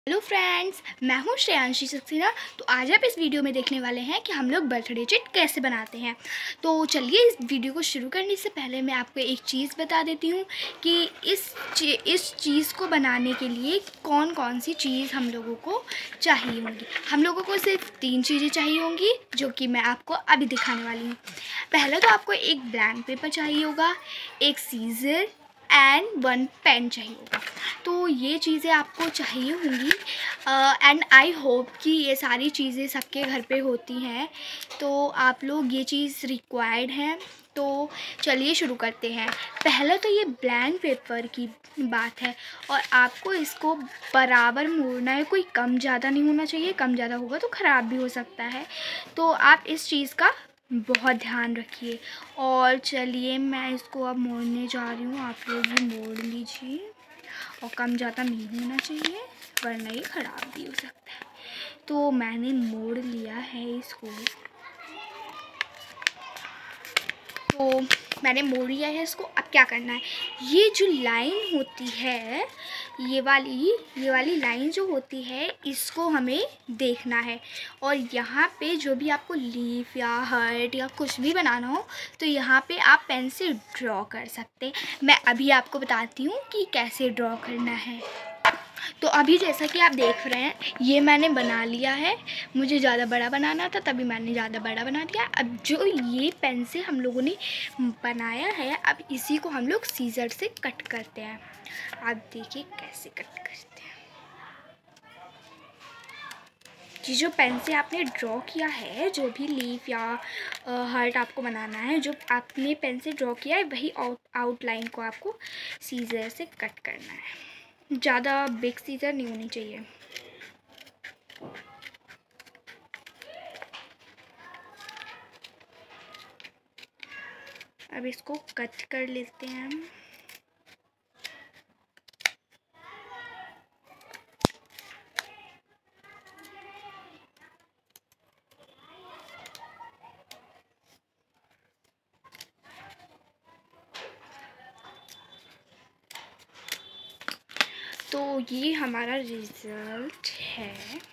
Hello friends, मैं हूँ श्रेयांशी सक्सेना। तो आज आप इस वीडियो में देखने वाले हैं कि हम लोग बर्थडे चिट कैसे बनाते हैं। तो चलिए इस वीडियो को शुरू करने से पहले मैं आपको एक चीज़ बता देती हूँ कि इस चीज़ को बनाने के लिए कौन कौन सी चीज़ हम लोगों को चाहिए होंगी। हम लोगों को सिर्फ 3 चीज़ें चाहिए होंगी जो कि मैं आपको अभी दिखाने वाली हूँ। पहले तो आपको एक ब्लैंक पेपर चाहिए होगा, एक सीज़र एंड 1 पेन चाहिए होगा। तो ये चीज़ें आपको चाहिए होंगी एंड आई होप कि ये सारी चीज़ें सबके घर पे होती हैं, तो आप लोग ये चीज़ रिक्वायर्ड है। तो चलिए शुरू करते हैं। पहले तो ये ब्लैंक पेपर की बात है और आपको इसको बराबर मोड़ना है, कोई कम ज़्यादा नहीं होना चाहिए। कम ज़्यादा होगा तो ख़राब भी हो सकता है, तो आप इस चीज़ का बहुत ध्यान रखिए। और चलिए मैं इसको अब मोड़ने जा रही हूँ, आप लोग भी मोड़ लीजिए। और कम ज़्यादा नहीं होना चाहिए वरना ये ख़राब भी हो सकता है। तो मैंने मोड़ लिया है इसको, तो मैंने मोड़ लिया है इसको। अब क्या करना है, ये जो लाइन होती है, ये वाली लाइन जो होती है, इसको हमें देखना है। और यहाँ पे जो भी आपको लीफ या हार्ट या कुछ भी बनाना हो तो यहाँ पे आप पेन से ड्रॉ कर सकते हैं। मैं अभी आपको बताती हूँ कि कैसे ड्रॉ करना है। तो अभी जैसा कि आप देख रहे हैं, ये मैंने बना लिया है। मुझे ज़्यादा बड़ा बनाना था तभी मैंने ज़्यादा बड़ा बना दिया। अब जो ये पेन से हम लोगों ने बनाया है, अब इसी को हम लोग सीजर से कट करते हैं। आप देखिए कैसे कट करते हैं। ये जो पेन से आपने ड्रॉ किया है, जो भी लीफ या हार्ट आपको बनाना है, जो आपने पेन से ड्रॉ किया है, वही आउटलाइन को आपको सीजर से कट करना है। ज़्यादा बिग सीजर नहीं होनी चाहिए। अब इसको कट कर लेते हैं हम। तो ये हमारा रिज़ल्ट है।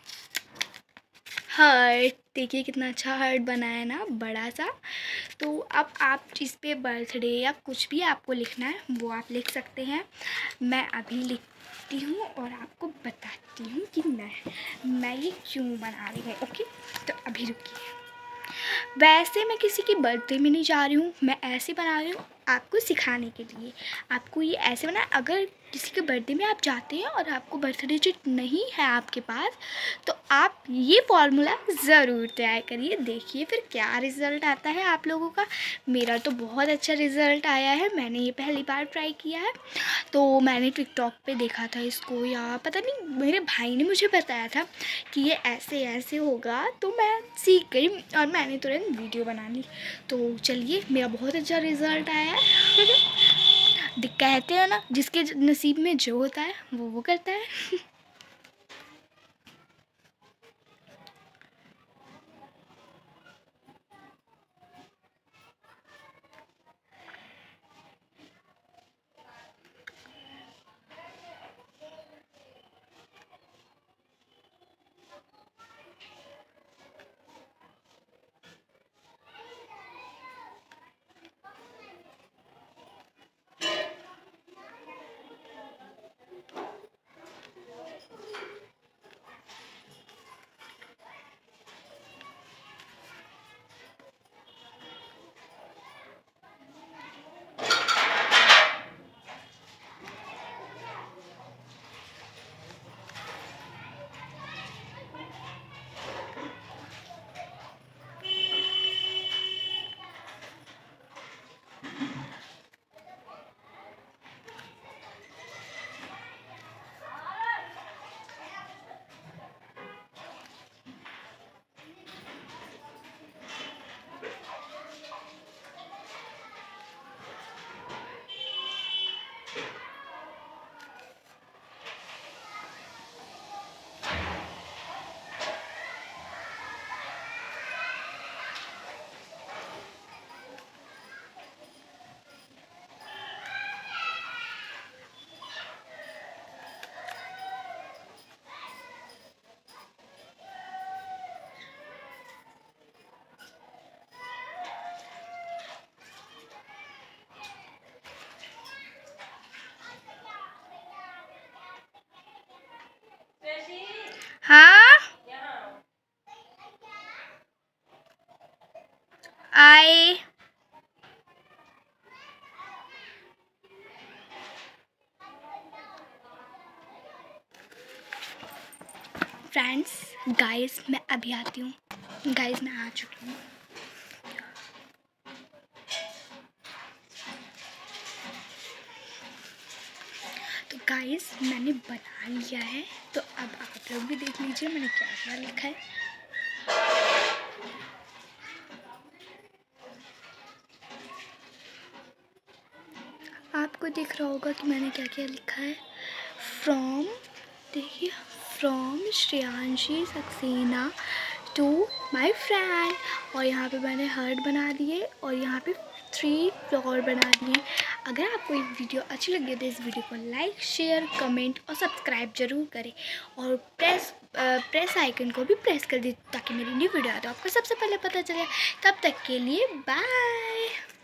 हार्ट देखिए कितना अच्छा हार्ट बना है ना, बड़ा सा। तो अब आप इस पे बर्थडे या कुछ भी आपको लिखना है वो आप लिख सकते हैं। मैं अभी लिखती हूँ और आपको बताती हूँ कि मैं ये क्यों बना रही हूँ। ओके, तो अभी रुकिए। वैसे मैं किसी की बर्थडे में नहीं जा रही हूँ, मैं ऐसे बना रही हूँ आपको सिखाने के लिए। आपको ये ऐसे बना, अगर किसी के बर्थडे में आप जाते हैं और आपको बर्थडे चिट नहीं है आपके पास, तो आप ये फॉर्मूला ज़रूर ट्राई करिए, देखिए फिर क्या रिज़ल्ट आता है आप लोगों का। मेरा तो बहुत अच्छा रिज़ल्ट आया है, मैंने ये पहली बार ट्राई किया है। तो मैंने टिकटॉक पे देखा था इसको, या पता नहीं मेरे भाई ने मुझे बताया था कि ये ऐसे ऐसे होगा, तो मैं सीख गई और मैंने तुरंत वीडियो बना ली। तो चलिए, मेरा बहुत अच्छा रिज़ल्ट आया है। कहते हैं ना, जिसके नसीब में जो होता है वो करता है। फ्रेंड्स गाइस मैं अभी आती हूँ। गाइस मैं आ चुकी हूँ। तो गाइस मैंने बना लिया है, तो अब आप लोग भी देख लीजिए मैंने क्या क्या लिखा है। आपको दिख रहा होगा कि मैंने क्या क्या लिखा है। फ्रॉम, देखिए, from Shreyanshi Saxena to my friend, और यहाँ पे मैंने हार्ट बना दिए और यहाँ पे 3 फ्लावर बना दिए। अगर आपको ये वीडियो अच्छी लगी तो इस वीडियो को लाइक, शेयर, कमेंट और सब्सक्राइब जरूर करें, और प्रेस आइकन को भी प्रेस कर दें ताकि मेरी न्यू वीडियो आए तो आपको सबसे पहले पता चले। तब तक के लिए बाय।